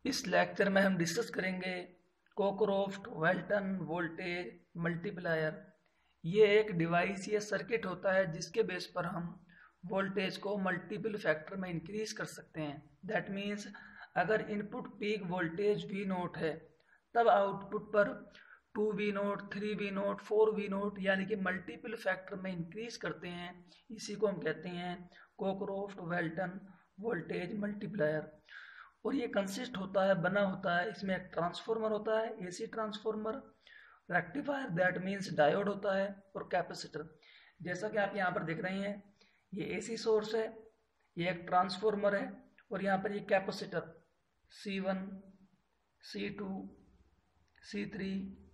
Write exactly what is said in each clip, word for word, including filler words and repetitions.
इस लेक्चर में हम डिस्कस करेंगे कोक्रोफ्ट वेल्टन वोल्टेज मल्टीप्लायर। ये एक डिवाइस या सर्किट होता है जिसके बेस पर हम वोल्टेज को मल्टीपल फैक्टर में इंक्रीज कर सकते हैं। दैट मीन्स अगर input peak voltage V naught है तब आउटपुट पर two V naught three V naught four V naught यानी कि मल्टीपल फैक्टर में इंक्रीज करते हैं। इसी को हम कहते हैं कोक्रोफ्ट वेल्टन वोल्टेज मल्टीप्लायर। और ये कंसिस्ट होता है बना होता है इसमें एक ट्रांसफार्मर होता है AC transformer, rectifier that means diode होता है और कैपेसिटर। जैसा कि आप यहाँ पर देख रहे हैं ये एसी सोर्स है, ये एक ट्रांसफार्मर है और यहाँ पर ये capacitor C one C two C three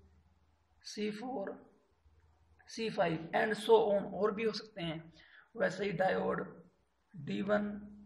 C four C five and so on और भी हो सकते हैं। वैसे ही diode D one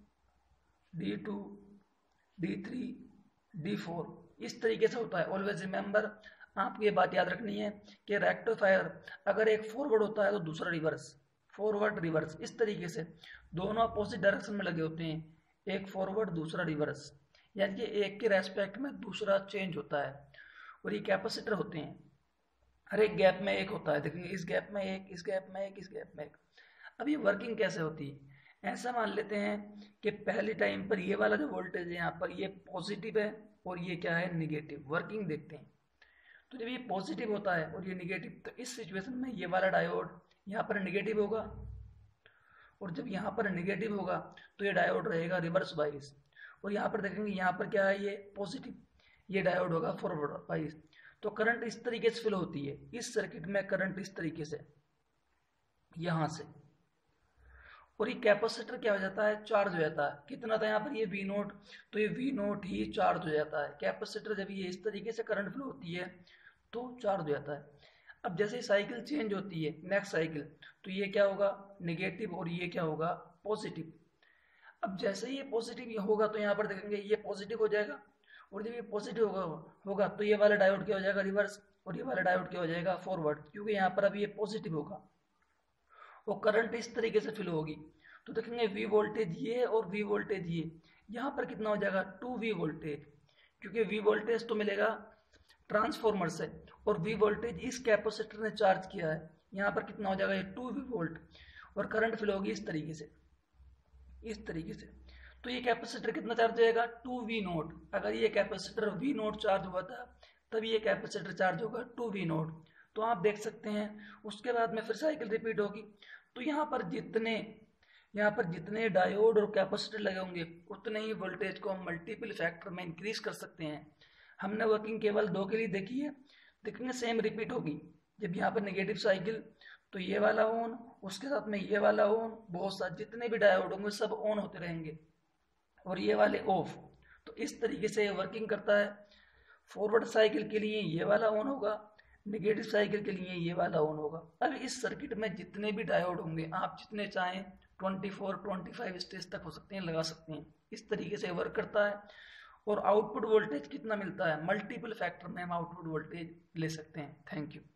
D two D three D four इस तरीके से होता है। ऑलवेज रिमेंबर, आपको ये बात याद रखनी है कि रेक्टिफायर अगर एक फॉरवर्ड होता है तो दूसरा रिवर्स, फॉरवर्ड रिवर्स, इस तरीके से दोनों अपोजिट डायरेक्शन में लगे होते हैं, एक फॉरवर्ड दूसरा रिवर्स, यानी कि एक के रेस्पेक्ट में दूसरा चेंज होता है। और ये कैपेसिटर होते हैं, हर एक गैप में एक होता है, देखिए इस गैप में एक, इस गैप में एक, इस गैप में एक। अब ये वर्किंग कैसे होती है, ऐसा मान लेते हैं कि पहले टाइम पर ये वाला जो वोल्टेज है यहाँ पर ये पॉजिटिव है और ये क्या है निगेटिव। वर्किंग देखते हैं तो जब ये पॉजिटिव होता है और ये निगेटिव, तो इस सिचुएशन में ये वाला डायोड यहाँ पर निगेटिव होगा और जब यहाँ पर निगेटिव होगा तो ये डायोड रहेगा रिवर्स बाइस। और यहाँ पर देखेंगे यहाँ पर क्या है ये पॉजिटिव, ये डायोड होगा फॉरवर्ड बाइस। तो करंट इस तरीके से फ्लो होती है इस सर्किट में, करंट इस तरीके से यहाँ से। और ये कैपेसिटर क्या हो जाता है चार्ज हो जाता है। कितना था यहाँ पर ये वी नोट, तो ये वी नोट ही चार्ज हो जाता है। कैपेसिटर जब ये इस तरीके से करंट फ्लो होती है तो चार्ज हो जाता है। अब जैसे साइकिल चेंज होती है नेक्स्ट साइकिल, तो ये क्या होगा नेगेटिव और ये क्या होगा पॉजिटिव। अब जैसे ही ये पॉजिटिव होगा तो यहाँ पर देखेंगे ये पॉजिटिव हो जाएगा और जब ये पॉजिटिव होगा होगा तो ये वाला डायोड क्या हो जाएगा रिवर्स और ये वाला डायोड क्या हो जाएगा फॉरवर्ड, क्योंकि यहाँ पर अब ये पॉजिटिव होगा और करंट इस तरीके से फ्लो होगी। तो देखेंगे वी वोल्टेज ये और वी वोल्टेज ये, यहाँ पर कितना हो जाएगा टू वी वोल्टेज, क्योंकि वी वोल्टेज तो मिलेगा ट्रांसफॉर्मर से और वी वोल्टेज इस कैपेसिटर ने चार्ज किया है। यहाँ पर कितना हो जाएगा ये टू वी वोल्ट और करंट फ्लो होगी इस तरीके से, इस तरीके से। तो ये कैपेसिटर कितना चार्ज हो जाएगा टू वी नोट। अगर ये कैपेसिटर वी नोट चार्ज हुआ था तब ये कैपेसिटर चार्ज होगा टू वी नोट। तो आप देख सकते हैं उसके बाद में फिर साइकिल रिपीट होगी। तो यहाँ पर जितने यहाँ पर जितने डायोड और कैपेसिटर लगे होंगे उतने ही वोल्टेज को हम मल्टीपल फैक्टर में इंक्रीज कर सकते हैं। हमने वर्किंग केवल दो के लिए देखी है, देखेंगे सेम रिपीट होगी। जब यहाँ पर नेगेटिव साइकिल तो ये वाला ऑन, उसके साथ में ये वाला ऑन, बहुत सारे जितने भी डायोड होंगे सब ऑन होते रहेंगे और ये वाले ऑफ। तो इस तरीके से वर्किंग करता है। फॉरवर्ड साइकिल के लिए ये वाला ऑन होगा, नेगेटिव साइकिल के लिए ये वाला ऑन होगा। अब इस सर्किट में जितने भी डायोड होंगे आप जितने चाहें चौबीस, पच्चीस स्टेज तक हो सकते हैं, लगा सकते हैं। इस तरीके से वर्क करता है। और आउटपुट वोल्टेज कितना मिलता है मल्टीपल फैक्टर में हम आउटपुट वोल्टेज ले सकते हैं। Thank you.